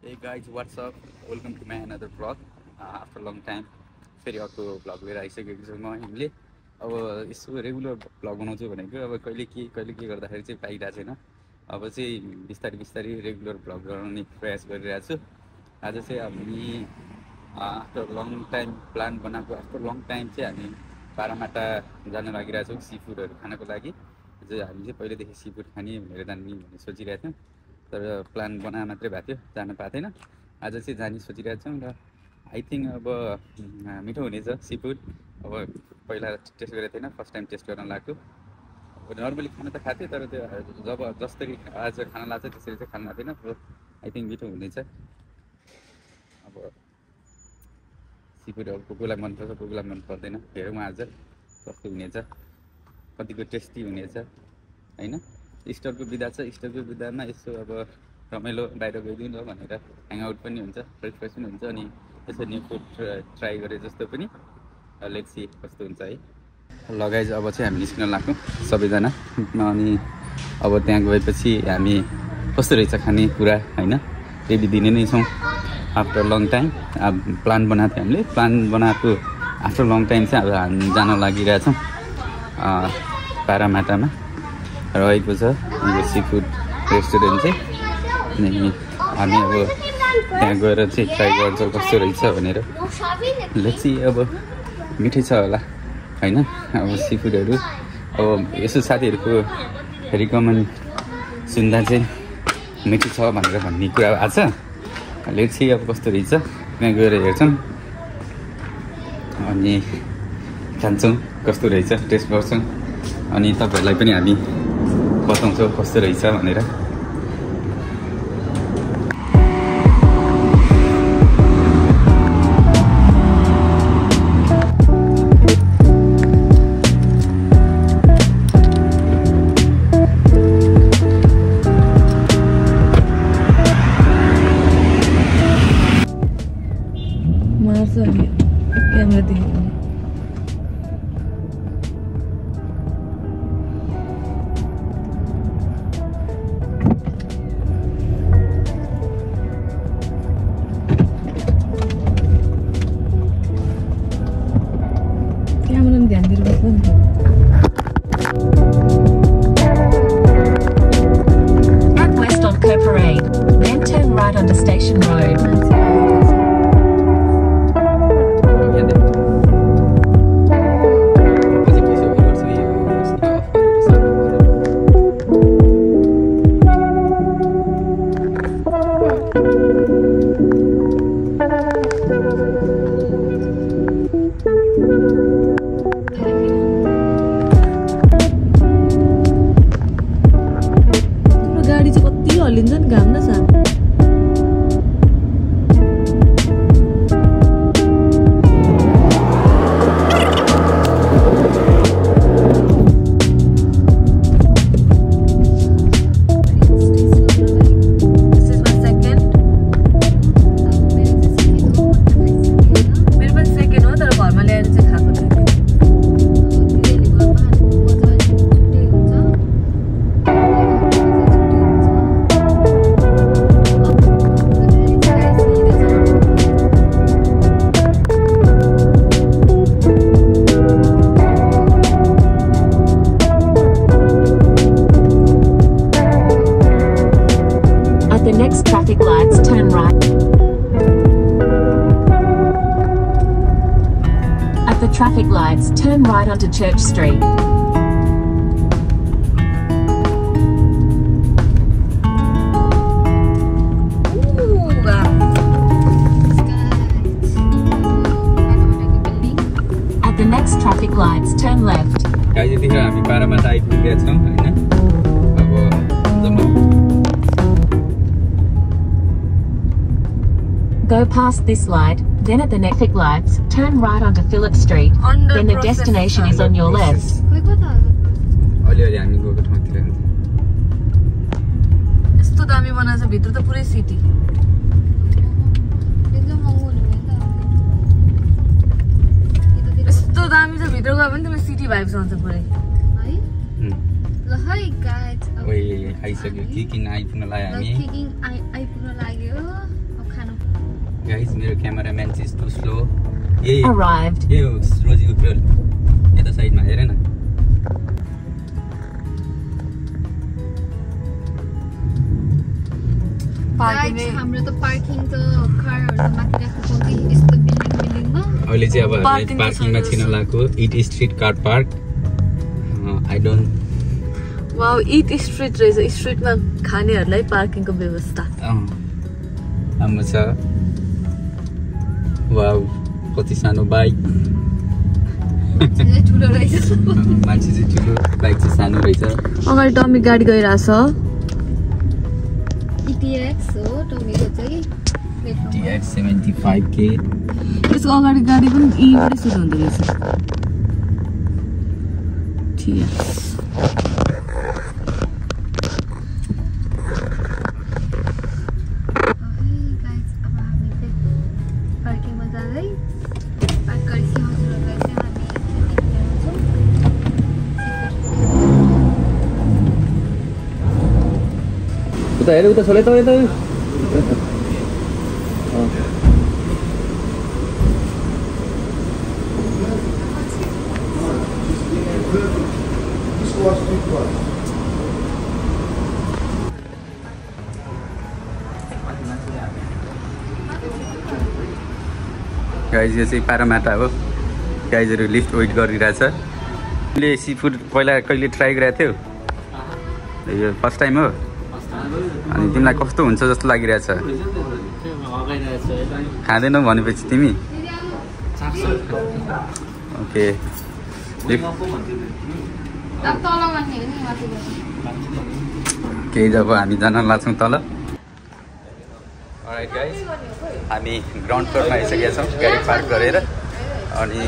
Hey guys, what's up? Welcome to my another vlog. After a long time, फेरि अर्को vlog लिएर आइसकेको छु म हामीले। अब यसो रेगुलर भ्लग बनाउँछु भनेको अब कहिले के गर्दाखेरि चाहिँ पाइरहेको छैन। अब चाहिँ बिस्तारै रेगुलर भ्लग बनाउने प्रयास गरिरहेको छु। आज चाहिँ हामी आफ्टर लङ टाइम प्लान बनाएको आफ्टर लङ टाइम चाहिँ हामी पारामाटा जान लागिरहेको छौँ सी फुडहरू खानको लागि। हामी चाहिँ पहिलेदेखि सी फुड खाने भनेर जाने भन्ने सोचिरहेको थियौँ, तर प्लान बनाए मात्रै भएको थियो, जान पाएको थिएन। आज चाहिँ जाने सोचिरहेको छौँ र आई थिङ्क अब मिठो हुनेछ सी फुड। अब पहिला टेस्ट गरेको थिएन, फर्स्ट टाइम टेस्ट गर्न लाग्यो। अब नर्मली खाना त खाएको थियो, तर त्यो जब जसरी आज खाना लाग्छ त्यसरी चाहिँ खानु लाग्दैन। आई थिङ्क मिठो हुनेछ। अब सी फुड अब कुकुरलाई मनपर्छ, कुकुरलाई मन पर्दैन, हेरौँ आज कस्तो हुनेछ, कतिको टेस्टी हुनेछ होइन। इस्टरको बिदा छ, इस्टरको बिदामा यसो अब रमाइलो बाहिर गइदिउँ न भनेर ह्याङआउट पनि हुन्छ, फ्रेस पनि हुन्छ, अनि यसो न्यू फुड ट्राई गरे जस्तो पनि। लेट्स सी कस्तो हुन्छ है। लगाइज अब चाहिँ हामी निस्किन लाग्छौँ सबैजना, अनि अब त्यहाँ गएपछि हामी कस्तो रहेछ खाने कुरा होइन रेडी दिने नै छौँ। आफ्टर लङ टाइम प्लान बनाएको थियो हामीले, प्लान बनाएको आफ्टर लङ टाइम चाहिँ अब हामी जान लागिरहेछौँ पारामाटामा रहेको छ यो सी फुड रेस्टुरेन्ट चाहिँ। अनि हामी अब त्यहाँ गएर चाहिँ ट्राई गर्छौँ कस्तो रहेछ भनेर। लेट्स सी अब मिठै छ होला होइन अब सी फुडहरू। अब यसो साथीहरूको रिकमेन्ड सुन्दा चाहिँ मिठो छ भनेर भन्ने कुरा आएको छ। लेट्स सी अब कस्तो रहेछ, त्यहाँ गएर हेर्छौँ अनि खान्छौँ कस्तो रहेछ, टेस्ट गर्छौँ, अनि तपाईँहरूलाई पनि हामी बताउँछौँ कस्तो रहेछ भनेर। West on Co Parade, then turn right onto Station Road. Traffic lights, turn right. At the traffic lights, turn right onto Church Street. At the next traffic lights, turn left. Guys, यतिखेर हामी पारामाटा आइपुगेका छौँ होइन। अब Go past this light, then at the next traffic lights, turn right onto Phillip Street. Then the destination is on your left. अलिअलि हामी गएको ठाउँतिर यस्तो दामी बनाएको छ भित्र त पुरै सिटी। यस्तो दामी छ भित्र गयो भने तिमीले सिटी भाइब्स आउँछ पुरै है। ल है गाइज ओइ आइसक्यो, किकिङ आइपुग्न लाग्यो हामी। किकिङ आइपुग्न लाग्यो। अब गाइस मेरो क्यामेराम्यान चाहिँ यस्तो स्लो यही Arrived. यो रोजी होटल यता साइडमा हेर न हाम्रो त पार्किङ त कारहरु माथि राख्नु पर्छ यस्तो बिल्डिङमा अहिले चाहिँ अब हामी पार्किङमा छिन लागेको Eat Street car park I don't wow Eat Street रहेछ स्ट्रीटमा खानेहरूलाई पार्किङको व्यवस्था राम्रो छ वाउ कति सानो बाइक ठुलो रहेछ मान्छे चाहिँ ठुलो बाइक चाहिँ सानो रहेछ अगाडि टमी गाडी गइरहेछ ETX हो टमीको चाहिँ TX 75K यसको अगाडि गाडी पनि ईबाट सुरु हुँदो रहेछ TX उता हेर उता छोले त यता गाइज यो चाहिँ पारामाटा हो गाइजहरू लिफ्ट वेट गरिरहेछ मैले सी फुड पहिला कहिले ट्राई गरेको थियो यो फर्स्ट टाइम हो अनि तिमीलाई कस्तो हुन्छ जस्तो लागिरहेछ खाँदैनौ भनेपछि तिमी ओके केही जब हामी जान लाग्छौँ तल अलराइट गाइज हामी ग्राउन्ड फ्लोरमा आइसकेका छौँ गाडी पार्क गरेर अनि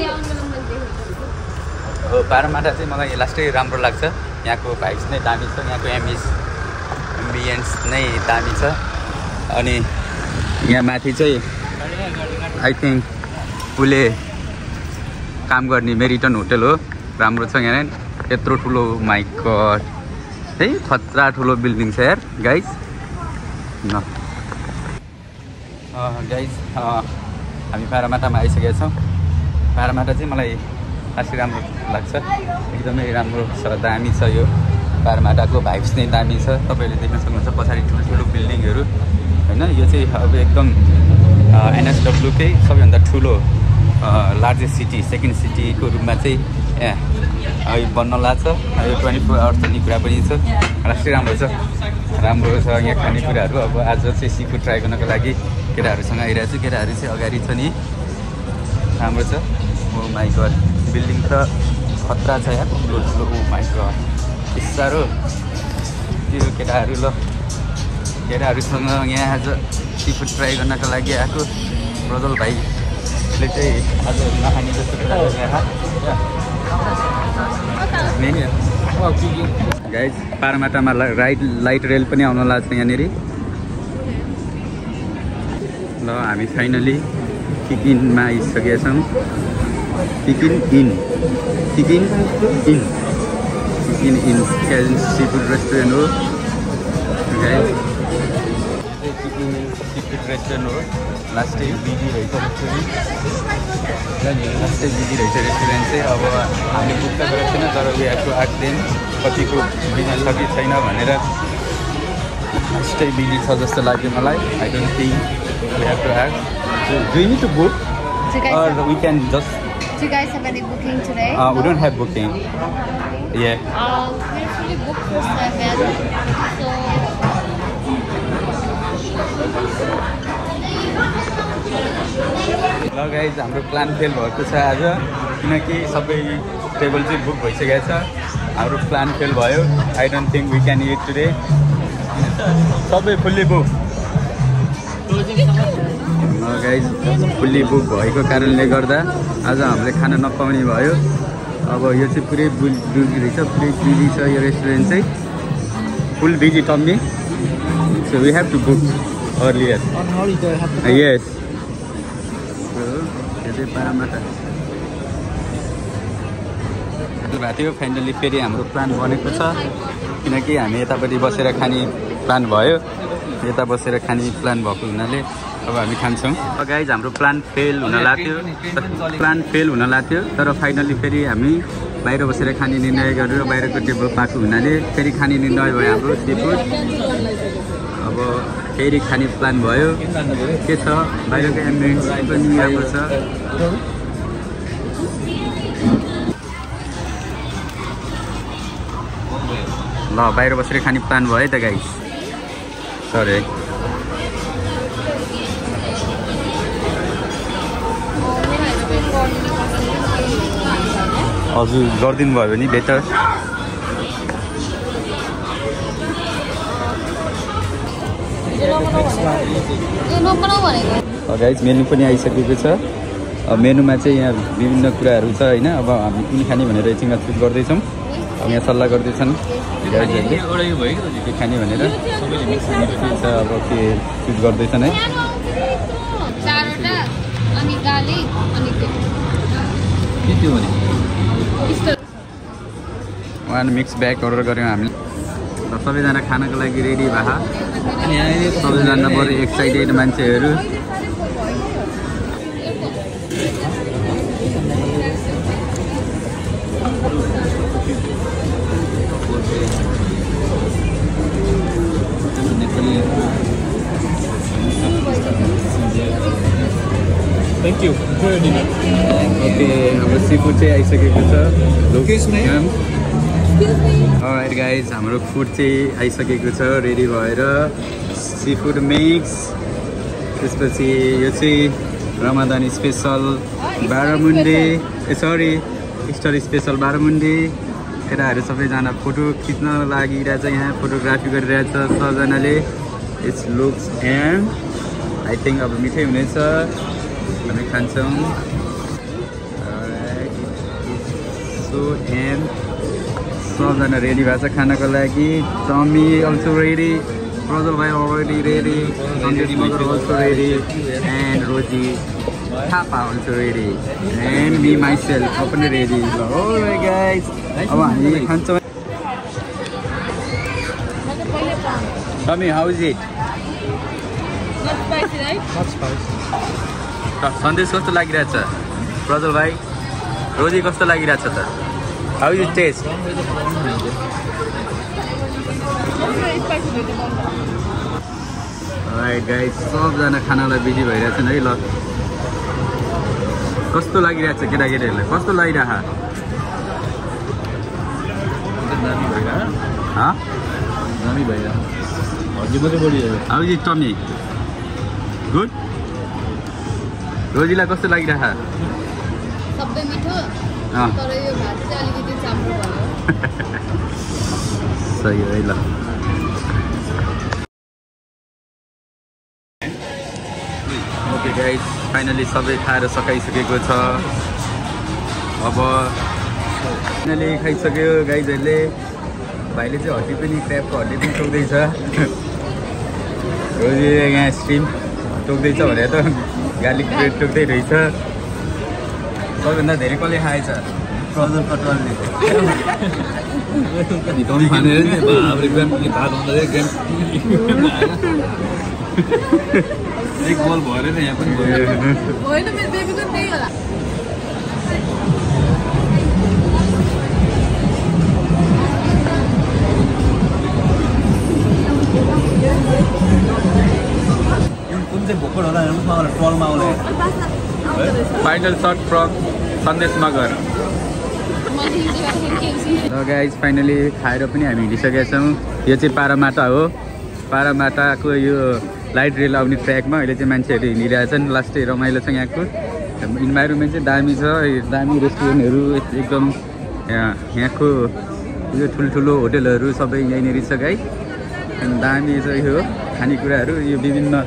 पारामाटा चाहिँ मलाई लास्टै राम्रो लाग्छ यहाँको भाइब्स नै दामी छ यहाँको एम्बियन्स नै दामी छ अनि यहाँ माथि चाहिँ आई थिङ्क उसले काम गर्ने मेरिटन होटल हो राम्रो छ यहाँ यत्रो ठुलो माइक है खतरा ठुलो बिल्डिङ छ यार गाइज गाइज हामी पारामाटामा आइसकेका छौँ पारामाटा चाहिँ मलाई खासै राम्रो लाग्छ एकदमै राम्रो छ दामी छ यो पारामाटाको भाइब्स नै दामी छ तपाईँहरूले देख्न सक्नुहुन्छ पछाडि ठुल्ठुलो बिल्डिङहरू होइन यो चाहिँ अब एकदम NSWकै सबैभन्दा ठुलो लार्जेस्ट सिटी सेकेन्ड सिटीको रूपमा चाहिँ यहाँ बन्न लाग्छ यो 24 आवर्स चल्ने कुरा पनि छ राष्ट्रै राम्रो छ यहाँ खानेकुराहरू अब आज चाहिँ सी फुड ट्राई गर्नको लागि केटाहरूसँग आइरहेको छु केटाहरू चाहिँ अगाडि छ नि राम्रो छ ओ माइ गड बिल्डिङ त खतरा छ यार ठुलो ठुलो ओ माइ गड साह्रो त्यो केटाहरू ल केटाहरूसँग यहाँ आज सी फुड ट्राई गर्नको लागि आएको प्रज्वल भाइले चाहिँ आज नखाने जस्तो गाइज पारामाटामा लाइट रेल पनि आउन लाग्छ यहाँनिर ल हामी फाइनली किकिनमा आइसकेका छौँ Kickin in seafood restaurant हो गाइज सी फुड रेस्टुरेन्ट हो लास्टै बिजी रहेछ रेस्टुरेन्ट चाहिँ अब हामीले बुक त गरेको छैन तर we have to ask them कतिको बिजी छ कि छैन भनेर लास्टै बिजी छ जस्तो लाग्यो मलाई I don't think we have to ask do you need to book or we can just Do you guys have any booking today? we don't have booking. Yeah. We usually book for 7. ल guys हाम्रो plan fail भएको छ आज किनकि सबै table चाहिँ book भइसकेको छ हाम्रो प्लान फेल भयो I don't think we can it today सबै fully book guys fully book भएको कारणले गर्दा आज हामीले खाना नपाउने भयो अब यो चाहिँ पुरै बिजी रहेछ पुरै बिजी छ यो रेस्टुरेन्ट चाहिँ full busy Tommy so we have to book earlier यस यो चाहिँ पारामाटा भएको थियो फाइनली फेरि हाम्रो प्लान बनेको छ किनकि हामी यतापट्टि बसेर खाने प्लान भयो यता बसेर खाने प्लान भएको हुनाले अब हामी खान्छौँ। गाइज हाम्रो प्लान फेल हुन लाग्थ्यो तर फाइनली फेरि हामी बाहिर बसेर खाने निर्णय गरेर बाहिरको टेबल पाएको हुनाले फेरि खाने निर्णय भयो हाम्रो सी फुड। अब फेरि खाने प्लान भयो। के छ बाहिरको एम्बियन्स पनि राम्रो छ। ल बाहिर बसेर खाने प्लान भयो है त गाइस। सरी हजुर गरिदिनु भयो भने बेटर। गाइस मेनु पनि आइसकेको छ। मेनुमा चाहिँ यहाँ विभिन्न कुराहरू छ होइन। अब हामी कुन खाने भनेर एकछिन छुट गर्दैछौँ। अब यहाँ सल्लाह गर्दैछन् के खाने भनेर। छ अब के छुट गर्दैछन् है। वान मिक्स ब्याग अर्डर गऱ्यौँ हामीले। सबैजना खानको लागि रेडी भए। सबैजना बरु एक्साइटेड मान्छेहरू। Thank you. Enjoy your dinner. Okay हाम्रो सी फुड चाहिँ आइसकेको छ। अलराइट गाइज हाम्रो फुड चाहिँ आइसकेको छ रेडी भएर। Seafood mix. त्यसपछि यो चाहिँ Ramadan special barramundi star special barramundi. केटाहरू सबैजना फोटो खिच्न लागिरहेछ। यहाँ फोटोग्राफी गरिरहेछ सबजनाले। It's looks and I think अब मिठै हुनेछ। हामी खान्छौँ। सो एन्ड सबजना रेडी भएको छ खानको लागि। टमी अल्सो रेडी, प्रजल भाइ already ready, Sandesh Magar also ready and Rosy Thapa also ready and me myself पनि रेडी। ओराइट गाइस अब हामी खान्छौँ। Tommy how is it? Sandesh कस्तो लागिरहेछ? प्रजल भाइ रोजी कस्तो लागिरहेछ त? How is taste? Right guys सबजना खानालाई बिजी भइरहेछन् है। ल कस्तो लागिरहेछ केटाकेटीहरूलाई? कस्तो लागिरह? दामी भइरह। हजुर मात्रै बढी हो। How is Tommy? गुड। रोजीलाई कस्तो लागिरह? सबै मिठो तर यो भात चाहिँ अलिकति चाम्रो भयो। सही हो है। ल ओके गाइस फाइनली सबै खाएर सकाइसकेको छ। अब फाइनली खाइसक्यो गाइजहरूले। भाइले चाहिँ हड्डी पनि क्र्याबको हड्डी पनि टोक्दैछ। रोजी यहाँ स्ट्रिम टोक्दैछ भनेर त गार्लिक ब्रेड टोक्दै रहेछ। सबैभन्दा धेरै कसले खाएछ? प्रजल कटवालले। एक बल भएर नि यहाँ पनि भयो। होइन मेरो बेबीको त्यही होला। कुन चाहिँ भोकड होला उसमा आउने ट्रलमा आउने। फाइनल सर्ट फ्रम सन्देश मगर। ल गाइज फाइनली खाएर पनि हामी हिँडिसकेका छौँ। यो चाहिँ पारामाटा हो। पारामाटाको यो लाइट रेल आउने ट्र्याकमा अहिले चाहिँ मान्छेहरू हिँडिरहेछन्। लास्टै रमाइलो छ यहाँको। इन्भाइरोमेन्ट चाहिँ दामी छ। दामी रेस्टुरेन्टहरू एकदम यहाँको यो ठुल्ठुलो होटेलहरू सबै यहीँनिर छ गाई। अनि दामी छ यो खानेकुराहरू। यो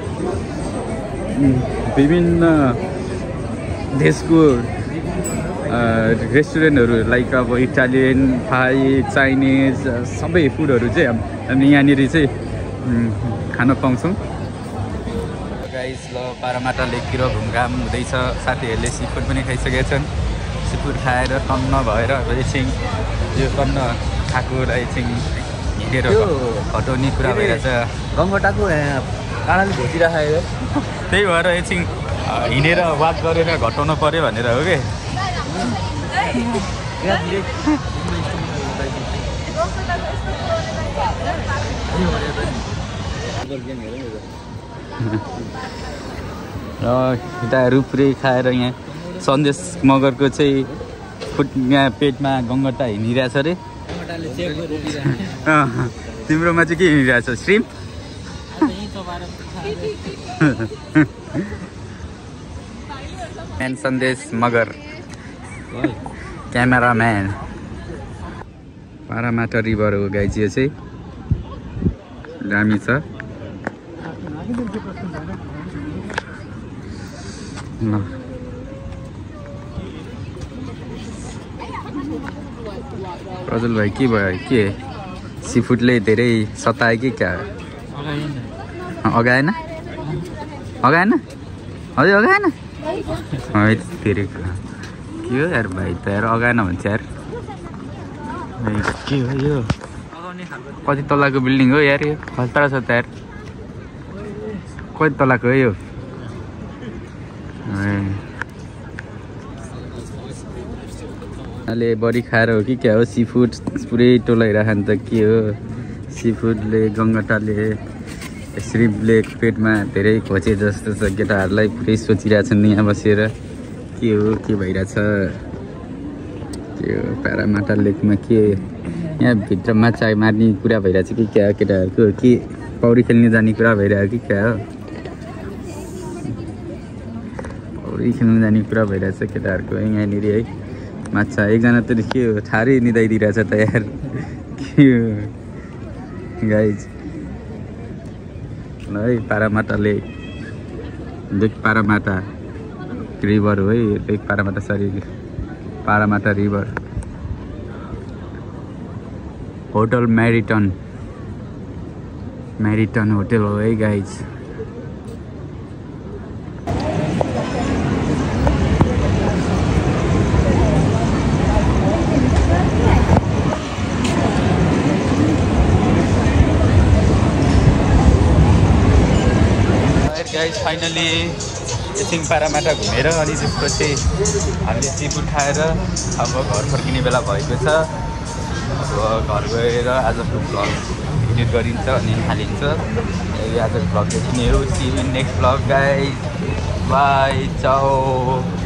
विभिन्न देशको रेस्टुरेन्टहरू लाइक अब इटालियन, थाई, चाइनिज सबै फुडहरू चाहिँ हामी यहाँनिर चाहिँ खान पाउँछौँ। गाइस ल पारामाटा लेकतिर घुमघाम हुँदैछ। साथीहरूले सी फुड पनि खाइसकेका छन्। सी फुड खाएर टन्न भएर एकछिन यो टन्न खाएकोलाई एकछिन हिँडेर हटाउने कुरा भइरहेछ। गङ्गटाको काँडाले घोटिराखेको त्यही भएर एकछिन हिँडेर वाक गरेर घटाउनु पर्यो भनेर हो कि र यता रुप्रे खाएर यहाँ सन्देश मगरको चाहिँ यहाँ पेटमा गङ्गटा हिँडिरहेछ अरे तिम्रोमा चाहिँ के हिँडिरहेछ श्रिम म्यान Sandesh Magar cameraman Parramatta river हो गाइज यो चाहिँ दामी छ प्रज्वल भाइ के भयो के सीफुडले धेरै सतायो कि क्या अगाएन अगाएन हजुर अगाएन धेरै के हो यार भाइ त यार अगाएन भन्छ यार के हो यो कति तलाको बिल्डिङ हो यार यो खतरा छ त यार कति तलाको हो यो अहिले बढी खाएर हो कि क्या हो सी फुड पुरै टोलाइरह नि त के हो सी फुडले गङ्गटाले श्रिम्पले पेटमा धेरै खोचे जस्तो छ केटाहरूलाई पुरै सोचिरहेछन् यहाँ बसेर के हो के भइरहेछ के हो पारामाटा लेकमा के यहाँ भित्र माछा मार्ने कुरा भइरहेछ कि क्या केटाहरूको के पौडी खेल्ने जाने कुरा भइरहेको कि क्या हो पौडी खेल्नु जाने कुरा भइरहेछ केटाहरूको है यहाँनिर है माछा एकजना त के हो ठारै निदाइदिइरहेछ त यार के हो गाइज ल है पारामाटाले लेक पारामाटा रिभर हो है lake Parramatta sorry Parramatta river hotel Meriton hotel हो है गाइज फाइनली एकछिन पारामाटा घुमेर अनि त्यसपछि हामीले सीफुड खाएर अब घर फर्किने बेला भएको छ अब घर गएर आजको भ्लग एडिट गरिन्छ अनि हालिन्छ आजको भ्लग यति नै हो see you in next vlog guys bye चाओ